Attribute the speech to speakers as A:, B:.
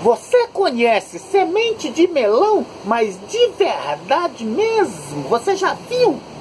A: Você conhece semente de melão, mas de verdade mesmo? Você já viu?